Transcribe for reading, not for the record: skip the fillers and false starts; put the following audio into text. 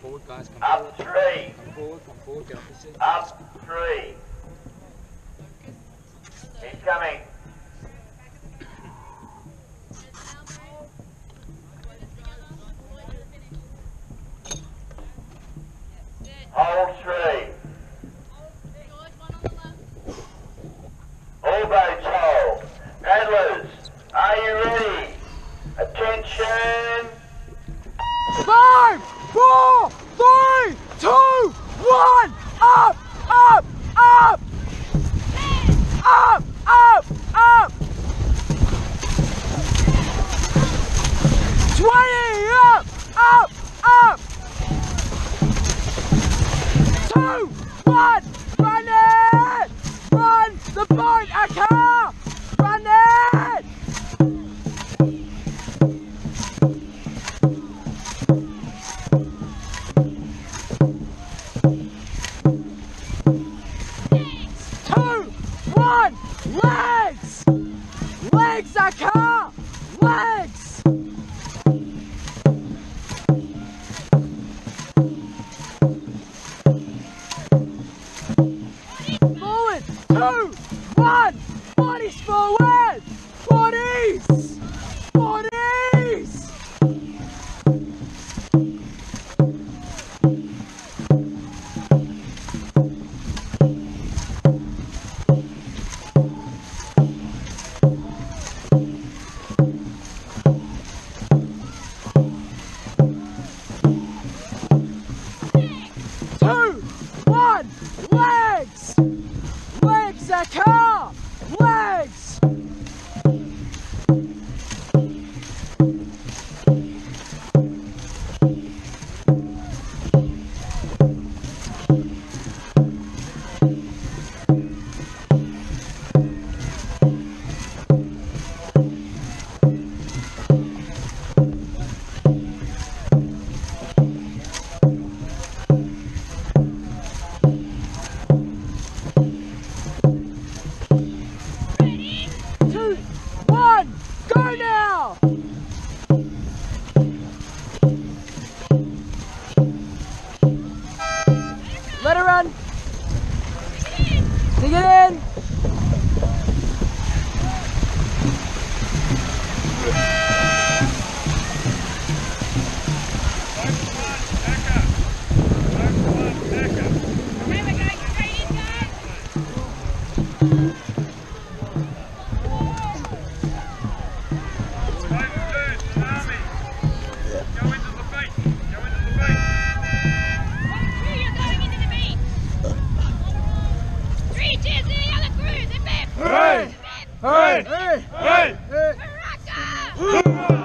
forward, guys. Come Up forward. 3. Come forward, get off the seat. Up 3. He's coming. Hold 3. All boats hold. Paddlers, are you ready? Attention. 5, 4, 3, 2, 1, up, up, up, up, up, up, 20, up, up, up, 2, 1, run it, run the boat, ACCA, run it. Legs! Legs, ACCA! Legs! Forward! 2, 1! Bodies forward! Bodies! Bodies! Legs! Legs, ACCA! Legs! Go now! Let her run! Dig it in! Hey! Hey! Hey! Hey! Hey!